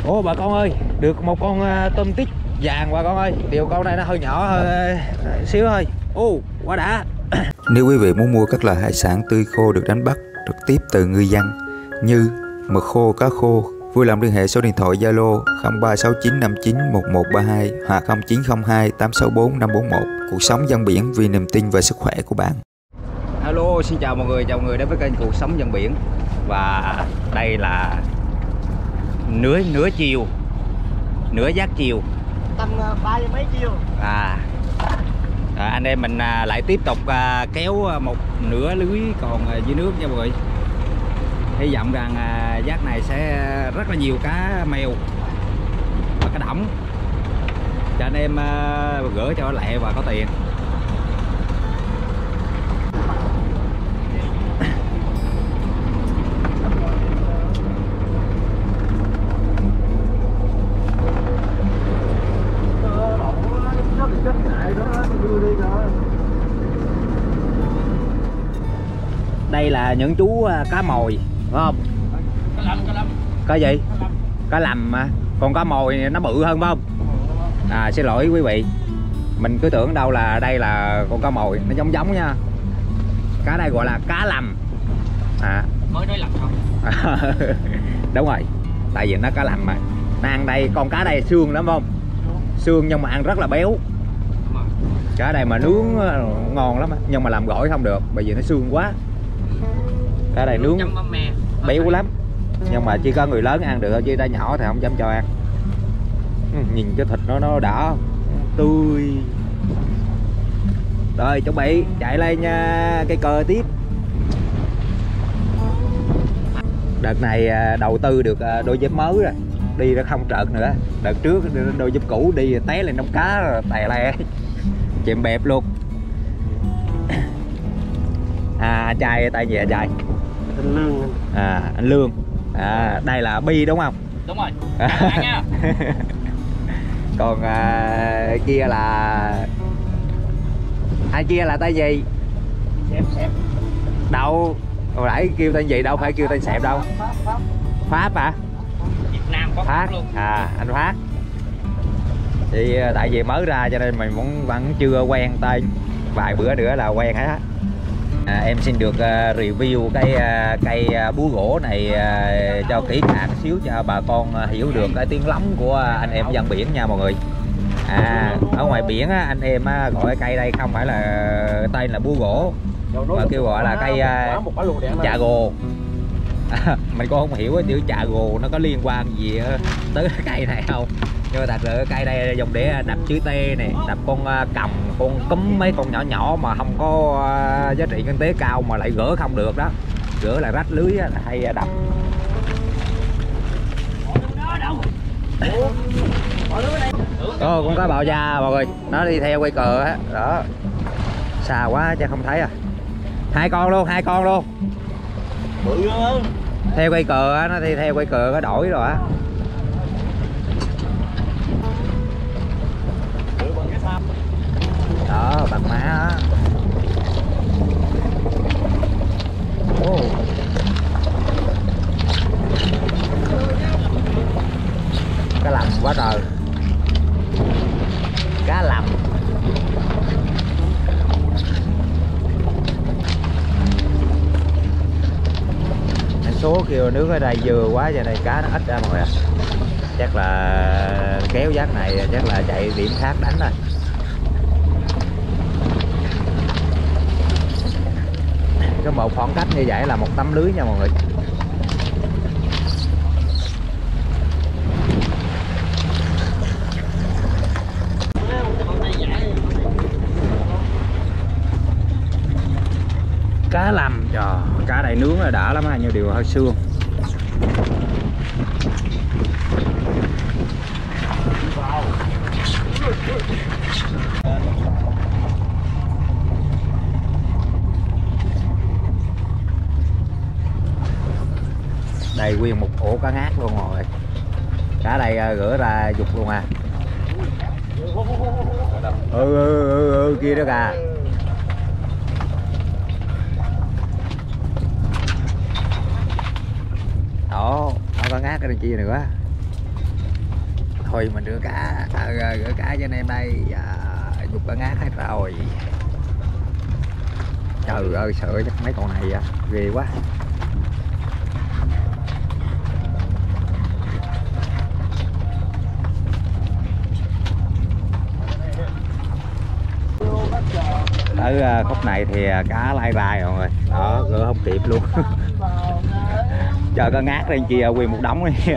Ô bà con ơi, được một con tôm tít vàng bà con ơi. Điều con này nó hơi nhỏ hơi xíu thôi. Ô quá đã. Nếu quý vị muốn mua các loại hải sản tươi khô được đánh bắt trực tiếp từ ngư dân như mực khô, cá khô, vui lòng liên hệ số điện thoại Zalo 0369591132 hoặc 0902 864 541. Cuộc sống dân biển vì niềm tin và sức khỏe của bạn. Hello, xin chào mọi người đến với kênh Cuộc Sống Dân Biển. Và đây là nửa chiều, nửa giác chiều, tầm 3 mấy chiều. Anh em mình lại tiếp tục kéo một nửa lưới còn dưới nước nha mọi người. Hy vọng rằng giác này sẽ rất là nhiều cá mèo và cá đỏng cho anh em gửi cho lẹ và có tiền. Đây là những chú cá mồi phải không? Cá lầm. Cá gì? Cá lầm mà. Còn cá mồi nó bự hơn phải không? Xin lỗi quý vị. Mình cứ tưởng đâu là đây là con cá mồi, nó giống nha. Cá đây gọi là cá lầm. Mới nói lầm không? Đúng rồi. Tại vì nó cá lầm mà. Nó ăn đây, con cá đây xương lắm không? Xương nhưng mà ăn rất là béo. Cá đây mà nướng ngon lắm nhưng mà làm gỏi không được bởi vì nó xương quá. Cá đây nướng béo lắm nhưng mà chỉ có người lớn ăn được thôi chứ đã nhỏ thì không dám cho ăn. Nhìn cái thịt nó đỏ tươi. Rồi chuẩn bị chạy lên nha, cây cờ tiếp. Đợt này đầu tư được đôi dép mới rồi, đi nó không trợt nữa. Đợt trước đôi dép cũ đi té lên đống cá rồi tè le chìm bẹp luôn. Anh trai tay gì anh trai? Anh Lương. Anh Lương. Đây là Bi đúng không? Đúng rồi. Nha. Còn kia là anh kia là tay gì? Sẹp. Đâu hồi nãy kêu tên gì đâu phải kêu tên Sẹp đâu. Pháp à? Việt Nam có Phát luôn. Anh Phát. Thì tại vì mới ra cho nên mình vẫn chưa quen tên, vài bữa nữa là quen hết. Em xin được review cái cây búa gỗ này cho kỹ càng xíu cho bà con hiểu được cái tiếng lóng của anh em dân biển nha mọi người. Ở ngoài biển anh em gọi cái cây đây không phải là tên là búa gỗ mà kêu gọi là cây chà gồ. Mình cũng không hiểu chữ chà gồ nó có liên quan gì tới cái cây này không, nhưng mà thật sự cây đây dùng để đập chữ T này, đập con còng, con cúm, mấy con nhỏ mà không có giá trị kinh tế cao mà lại gỡ không được đó, gỡ là rách lưới là hay đập. Con cá bào da mọi người, nó đi theo quay cờ á, đó xa quá chứ không thấy. Hai con luôn Bự luôn. Theo quay cờ á, nó đi theo quay cờ có đổi rồi á. Đó bằng má á. Cá lầm quá trời. Cá lầm. Số kêu nước ở đây vừa quá cho nên cá nó ít ra mọi người. Chắc là kéo giác này chắc là chạy điểm khác đánh rồi. Có một khoảng cách như vậy là một tấm lưới nha mọi người. Cá lầm, trời, cá này nướng là đã lắm ha, nhiều điều hơi xương. Đây nguyên một ổ cá ngát luôn rồi. Cá đây rửa ra dục luôn à. Kia đó kìa. Đó, nó có ngát cái chi nữa. Thôi mình rửa cá, rửa cá cho anh em đây. Dục cá ngát hết rồi. Trời ơi sợ chắc mấy con này ghê quá. Tới khúc này thì cá lai rai rồi, đó gỡ không kịp luôn. Chờ cá ngát lên kia nguyên một đống này.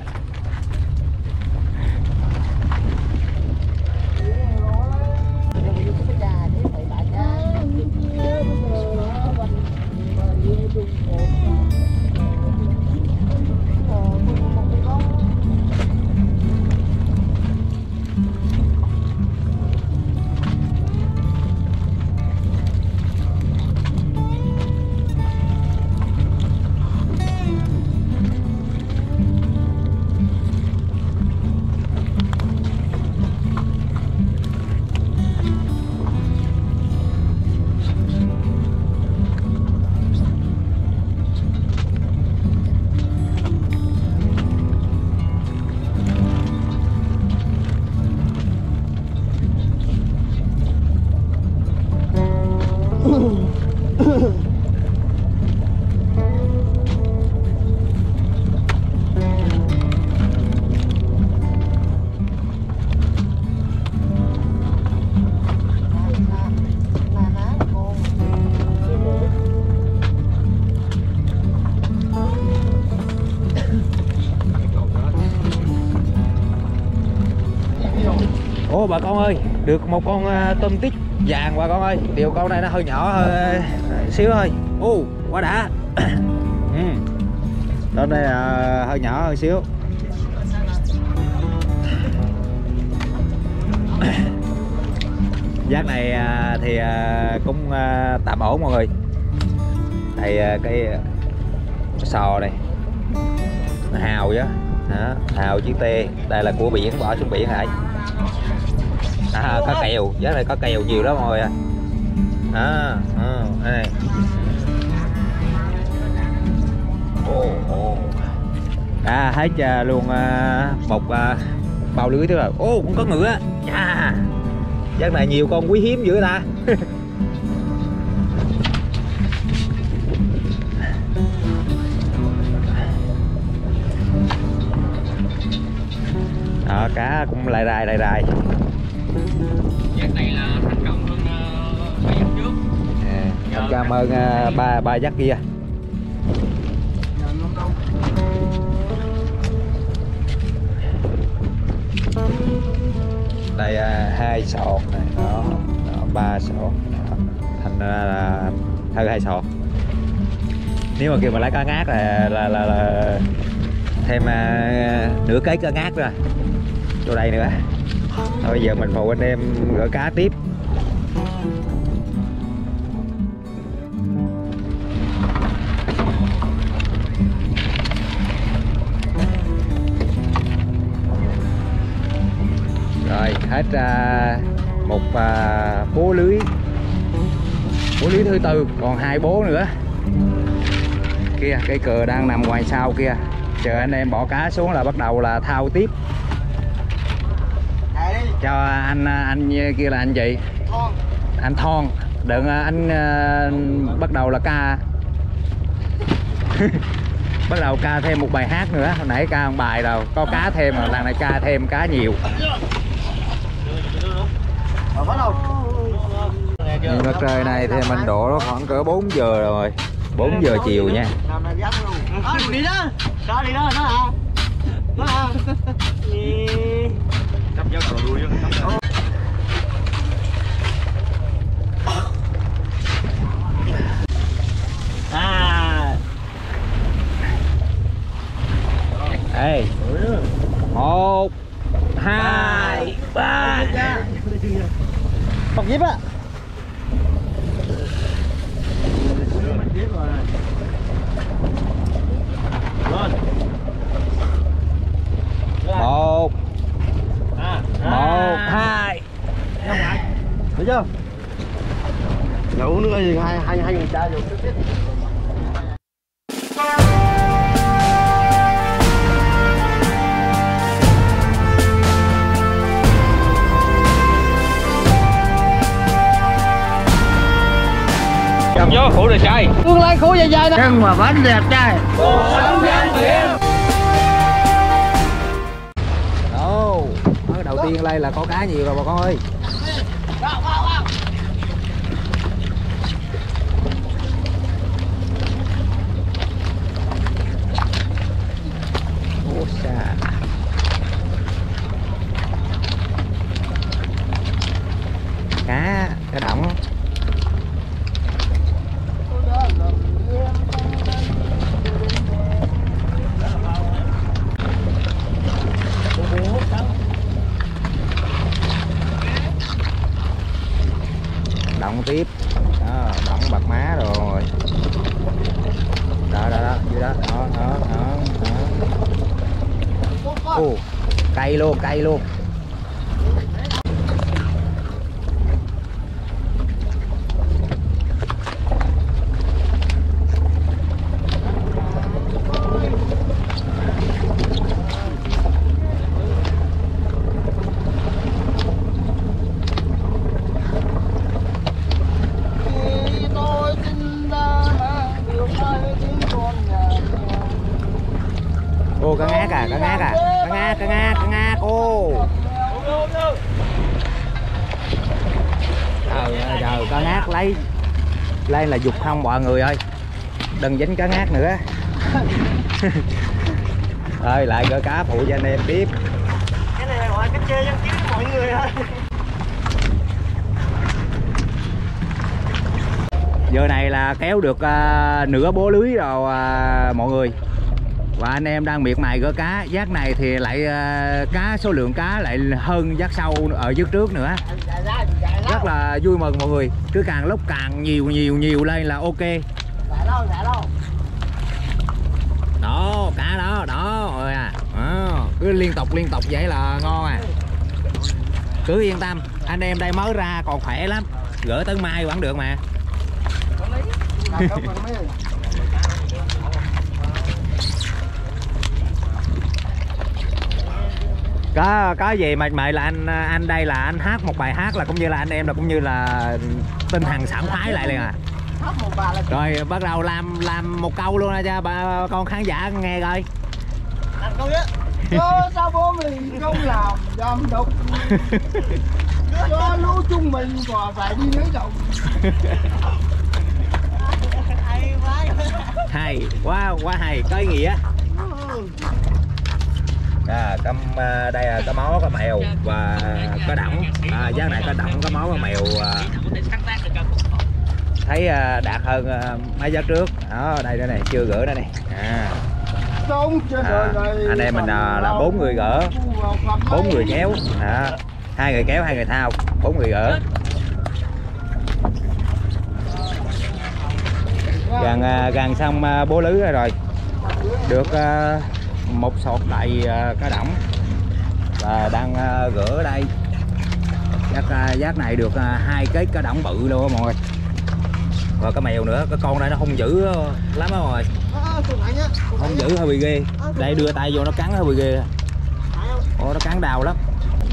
Ô bà con ơi, được một con tôm tít vàng bà con ơi. Điều con này nó hơi nhỏ xíu thôi. Ô quá đã. Con đây là hơi nhỏ hơn xíu. Giác này thì cũng tạm ổn mọi người. Đây cái sò này hào chứ đó, hào chữ T. Đây là của biển, bỏ xuống biển hả? Có kèo, giá này có kèo nhiều đó mọi người. Đây. Hết luôn một bao lưới tức là cũng có ngựa. Chắc này nhiều con quý hiếm dữ ta. Cá cũng lai rai. Giác này là thành công hơn 2 giấc trước. Em cảm ơn ba giấc kia. Đây 2 sọt này, đó 3 sọt, thành ra là hơn 2 sọt. Nếu mà kêu mà lấy cá ngát là thêm nửa cái cá ngát rồi vô đây nữa. Thôi bây giờ mình phụ anh em gỡ cá tiếp. Rồi hết một bố lưới thứ tư, còn 2 bố nữa. Kia cây cờ đang nằm ngoài sau kia, chờ anh em bỏ cá xuống là bắt đầu là thao tiếp. Cho anh kia là anh gì? Anh Thon. Đừng anh bắt đầu là ca. Bắt đầu ca thêm một bài hát nữa. Hồi nãy ca một bài rồi, có cá thêm mà lần này ca thêm cá nhiều. Nhưng mặt trời này thì mình đổ nó khoảng cỡ 4 giờ rồi. 4 giờ chiều nha. Đi đó. Đó đi đó, đó hả? Đó hả? Cặp dao cờ đuôi vô. Ê. 1 2 3. Bọc díp á. Một 2. Được chưa? Giờ uống nước gì hai người cha vô trước. vô khu đẹp trai. Tương lai khu dài dài đó. Chân mà bánh đẹp trai. Ồ, đầu tiên đây là có cá nhiều rồi bà con ơi. Cá đỏng. Động tiếp đó, động bạc má rồi đó dưới đó đó. Cây luôn. Ô cá ngát cá ngát ô. Trời cá ngát lấy lên là dục không mọi người ơi, đừng dính cá ngát nữa. Rồi lại gỡ cá phụ cho anh em tiếp. Cái này là gọi cách chơi dân chứ mọi người thôi. Giờ này là kéo được nửa bố lưới rồi mọi người. Và anh em đang miệt mài gỡ cá. Giác này thì lại cá số lượng cá lại hơn giác sau ở trước trước nữa. Rất là vui mừng mọi người. Cứ càng lúc càng nhiều lên là ok. Đó, cá đó rồi à. Cứ liên tục vậy là ngon à. Cứ yên tâm, anh em đây mới ra còn khỏe lắm. Gỡ tới mai vẫn được mà. Có gì mà mời là anh đây là anh hát một bài hát là cũng như là anh em là cũng như là tinh thần sảng khoái lại liền à. Rồi bắt đầu làm một câu luôn cho bà con khán giả nghe coi. Làm câu đó. Sao bố mình không làm dâm đục. Cho lũ chúng mình còn phải đi lấy chồng. Hay quá hay, có ý nghĩa. Đây là cá mó, cá mèo và cá đỏng. Giá này cá đỏng, cá mó, cá mèo thấy đạt hơn mấy giá trước. Đó, đây nữa này, chưa gỡ nữa này. Anh em mình là 4 người gỡ, 4 người kéo, 2 người kéo, 2 người thao, 4 người gỡ. Gần xong bố lưới rồi, được một sọt đầy cá đỏng và đang gỡ đây. Giác này được 2 cái cá đỏng bự luôn mọi người. Và cá mèo nữa, cái con này nó hung dữ lắm đó rồi. Hung dữ hơi bị ghê. Đây đưa tay vô nó cắn hơi bị ghê. Ồ, nó cắn đau lắm.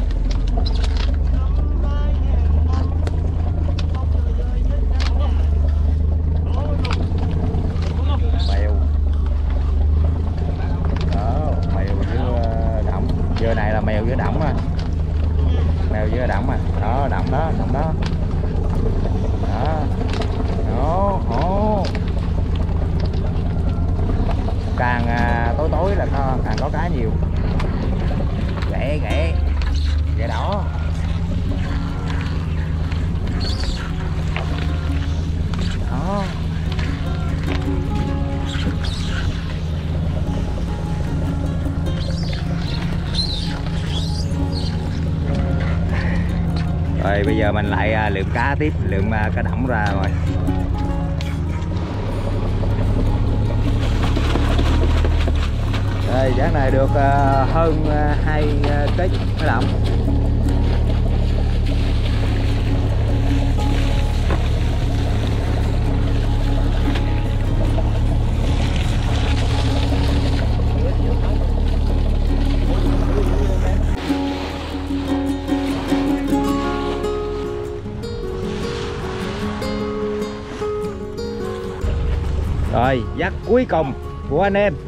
Giờ này là mèo với đỏng á, mèo với đỏng à, đó đỏng đó, đó, càng tối là càng có cá nhiều, ghẹ đỏ, đó. Rồi bây giờ mình lại lượm cá tiếp, lượm cá đỏng ra rồi. Đây, giá này được hơn 2 kg cá đỏng. Rồi dắt cuối cùng của anh em.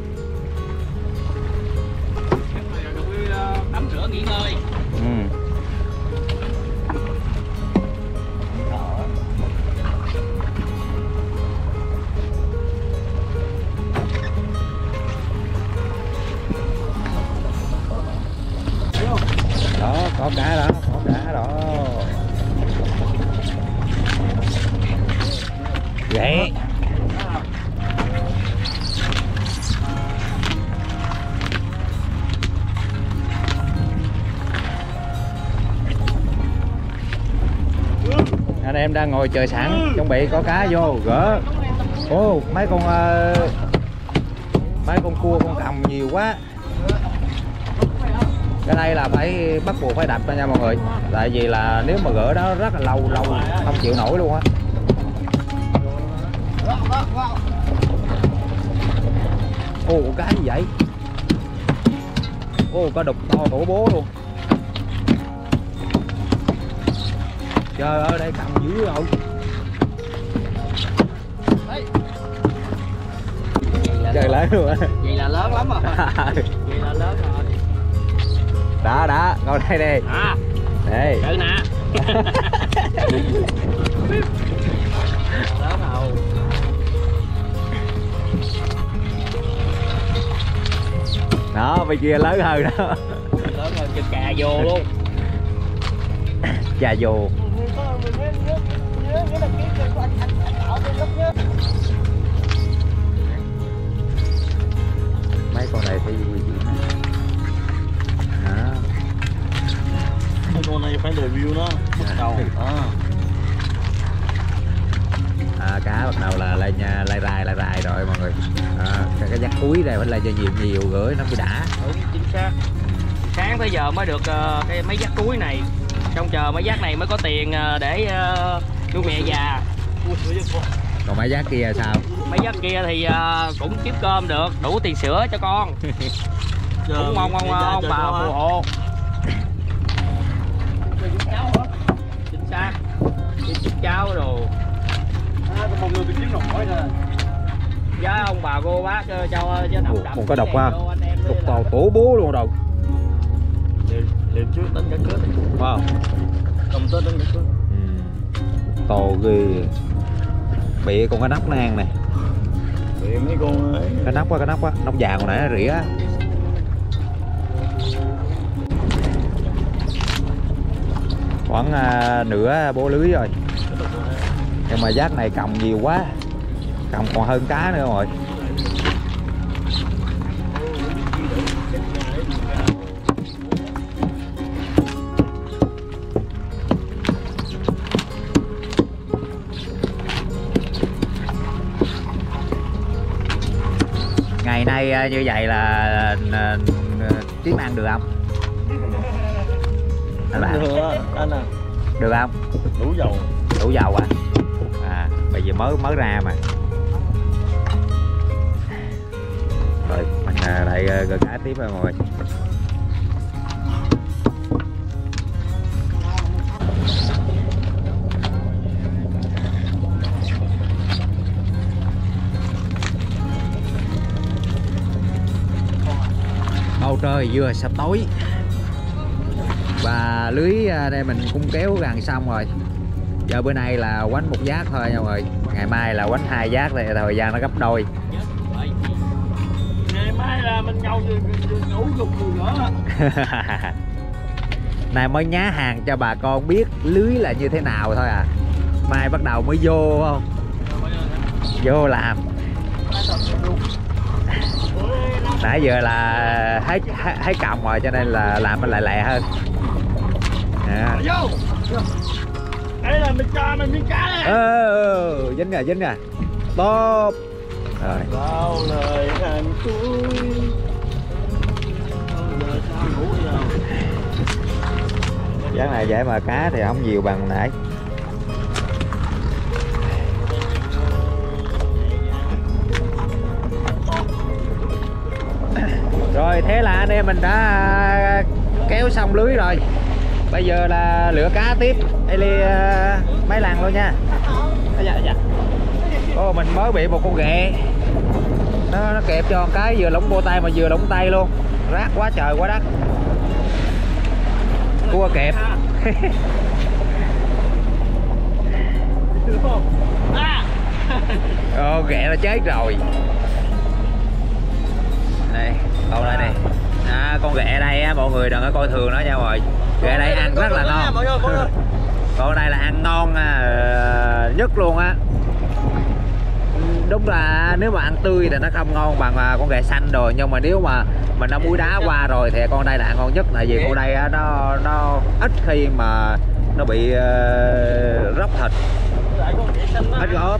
Tắm rửa nghỉ ngơi. Đó, có cá đó, có cá đó. Vậy anh em đang ngồi chờ sẵn, chuẩn bị có cá vô gỡ. Ô, mấy con cua, con còng nhiều quá. Cái đây là phải bắt buộc phải đập ra nha mọi người, tại vì là nếu mà gỡ đó rất là lâu không chịu nổi luôn á. Ô, cái gì vậy? Ô, có đục to tổ bố luôn. Trời ơi, đây cầm dữ rồi. Trời lớn luôn á. Vậy là lớn lắm rồi. Vậy là lớn rồi. Đó, ngồi đây đi. Đây. Chơi nè. Lớn rồi. Đó, bên kia lớn hơn đó. Lớn hơn cho cà vô luôn. Chà vô. Mấy con này phải Mấy con này phải review nó bắt đầu. Cá bắt đầu là lên lai rai rồi mọi người. Cái dắt cuối này phải lên cho nhiều gửi nó mới đã. Đúng, chính xác. Sáng tới giờ mới được cái mấy dắt cuối này. Trong chờ mấy dắt này mới có tiền để nuôi mẹ già. Còn mấy dắt kia sao? Mấy dắt kia thì cũng kiếm cơm được, đủ tiền sữa cho con. Cũng mong ông bà phù hộ. Chính xác. Giúp cháu rồi. Một người bị kiếm nổi thôi. Giá ông bà cô bác cho nằm đậm. Còn có độc quá. Độc to tổ bố luôn rồi. Liền trước đánh cả cướp. Wow. Cầm tới đánh cả cướp. To ghê. Bị con cá nóc nó ăn nè. Bị mấy con ấy. Cá nóc quá, nóc vàng hồi nãy nó rỉa. Khoảng nửa bố lưới rồi. Nhưng mà giác này còng nhiều quá, còng còn hơn cá nữa rồi. Ngày nay như vậy là kiếm ăn được không? Anh à. Được không? Đủ dầu. Đủ dầu à? Bây giờ mới ra mà. Rồi mình lại gỡ cá tiếp rồi mọi người. Bầu trời vừa sắp tối và lưới đây mình cũng kéo gần xong rồi. Giờ bữa nay là quánh một giác thôi nha mọi người. Ngày mai là quánh 2 giác thì thời gian nó gấp đôi. Ngày mai là mình nhậu ngủ dục nữa. Này mới nhá hàng cho bà con biết lưới là như thế nào thôi à. Mai bắt đầu mới vô không? Vô làm. Nãy giờ là hết còng rồi cho nên là làm nó lại lẹ hơn. Vô. Đây là mình cho mình miếng cá đây. Dính rồi. Tốt. Rồi. Bao lời hàn cuối. Giờ sao ngủ giờ. Giác này vậy mà cá thì không nhiều bằng nãy. Rồi thế là anh em mình đã kéo xong lưới rồi. Bây giờ là lựa cá tiếp. Eli mấy lần luôn nha. Ô, mình mới bị một con ghẹ. nó kẹp cho cái vừa lủng vô tay mà vừa lủng tay luôn, rác quá trời quá đất. Cua kẹp. Ghẹ nó chết rồi. Đây, con đây này. Con ghẹ đây á, mọi người đừng có coi thường nó nha mọi người. Ghẹ đây ăn rất là ngon. Con đây là ăn ngon nhất luôn á. Đúng là nếu mà ăn tươi thì nó không ngon bằng con ghẹ xanh rồi, nhưng mà nếu mà mình đã muối đá qua rồi thì con đây là ăn ngon nhất. Tại vì con đây á, nó ít khi mà nó bị róc thịt. Ít ốp.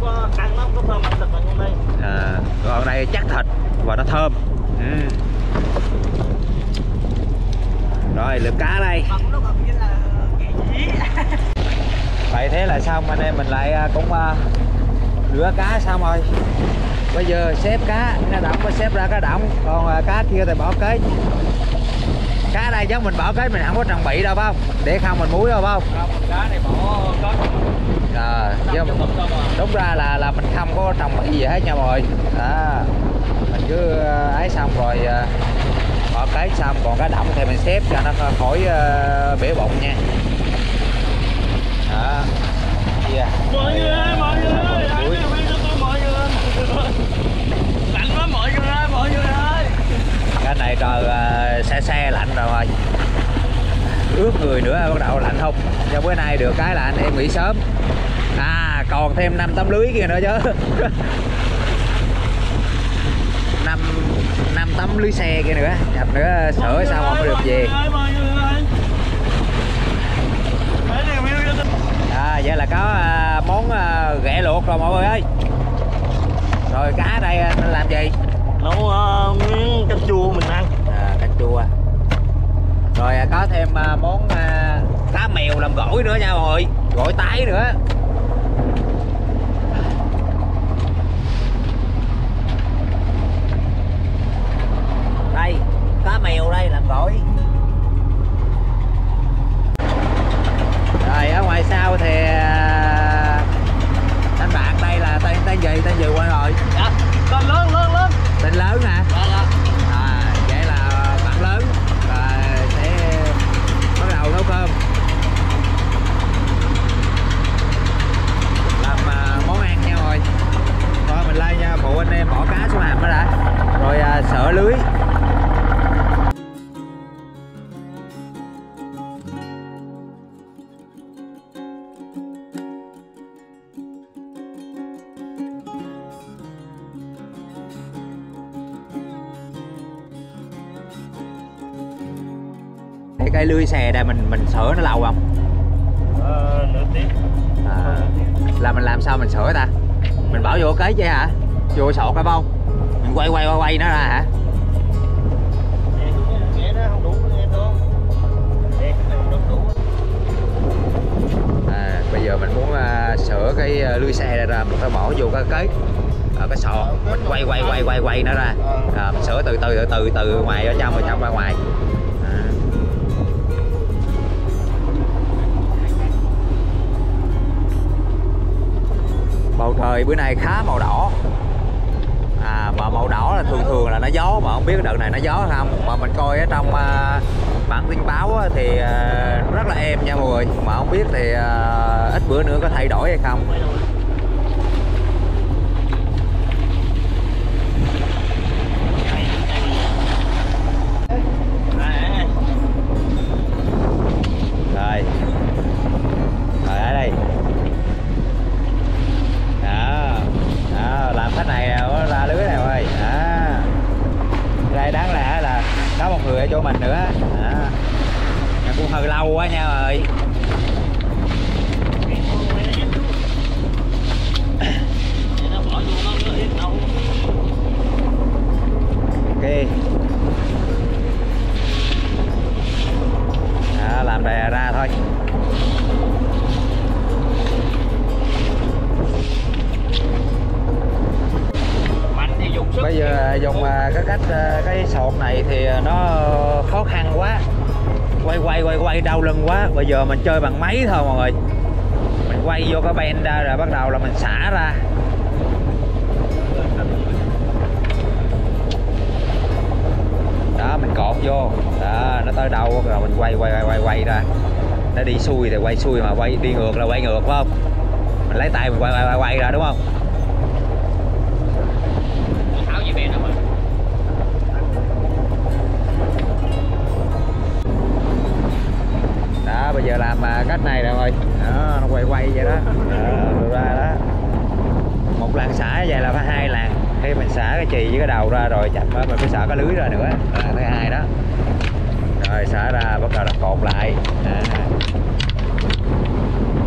Còn đây chắc thịt và nó thơm. Rồi lượm cá đây. Vậy thế là xong, anh em mình lại cũng rửa cá xong rồi. Bây giờ xếp cá đọng mới xếp ra cá đọng, còn cá kia thì bỏ kế. Cá đây giống mình bỏ kế mình không có trang bị đâu phải không? Để không mình muối đâu phải không? Cá này bỏ Chứ đúng ra là mình không có trồng bị gì hết nha mọi người. Mình cứ ấy xong rồi bỏ cái xong, còn cá đọng thì mình xếp cho nó khỏi bể bụng nha. Đó. Yeah. Mọi người ơi, mọi người ơi, anh cho tôi mọi người. Lạnh quá mọi người ơi. Cái này trời xe lạnh rồi. Ướt người nữa bắt đầu lạnh không. Cho bữa nay được cái là anh em nghỉ sớm. Còn thêm 5 tấm lưới kia nữa chứ. 5 tấm lưới xe kia nữa, nhập nữa sửa sao mà mới được về. Vậy là có món ghẹ luộc rồi mọi người ơi. Rồi cá đây nên làm gì? Nấu miếng canh chua mình ăn. Canh chua. Rồi có thêm món cá mèo làm gỏi nữa nha mọi người, gỏi tái nữa. Đây, cá mèo đây làm gỏi. Rồi ở ngoài sau thì anh bạn đây là tên gì quên rồi. Dạ, tên lớn. Tên lớn hả? Vậy là bạn lớn và sẽ bắt đầu nấu cơm. Làm món ăn nha mọi người. Rồi mình lên nha, phụ anh em bỏ cá xuống hầm đó đã. Rồi sợ lưới. Cái lưới xè đây mình sửa nó lâu không? Nửa tiếng. Là mình làm sao mình sửa ta? Mình bỏ vô cái chứ hả? Vô sọt phải không? Mình quay nó ra hả? Nghe nó không đủ, nghe không? Bây giờ mình muốn sửa cái lưới xe này ra, mình phải bỏ vô cái cái sọt, mình quay nó ra. Mình sửa từ ngoài ở trong ra ngoài. Bầu trời bữa nay khá màu đỏ. Mà màu đỏ là thường là nó gió, mà không biết đợt này nó gió không. Mà mình coi ở trong bản tin báo thì rất là êm nha mọi người. Mà không biết thì ít bữa nữa có thay đổi hay không. Rồi ở đây. Làm khách này nó ra lưới này ơi. Đây đáng lẽ là có một người ở chỗ mình nữa. Cũng hơi lâu quá nha ơi. Ok. Làm đè ra thôi. Bây giờ dùng cái cách cái sọt này thì nó khó khăn quá, quay đau lưng quá. Bây giờ mình chơi bằng máy thôi mọi người. Mình quay vô cái ben ra rồi bắt đầu là mình xả ra. Đó mình cột vô đó, nó tới đâu rồi mình quay ra, nó đi xuôi thì quay xuôi, mà quay đi ngược là quay ngược phải không, mình lấy tay mình quay ra đúng không. Tháo dây bè đâu mà. Đó bây giờ làm cách này rồi đó, nó quay vậy đó, ra đó một lần xả vậy là phải 2 lần, khi mình xả cái chì với cái đầu ra rồi chậm đó mình phải xả cái lưới ra nữa là thứ 2 đó, rồi xả ra bắt đầu là cột lại.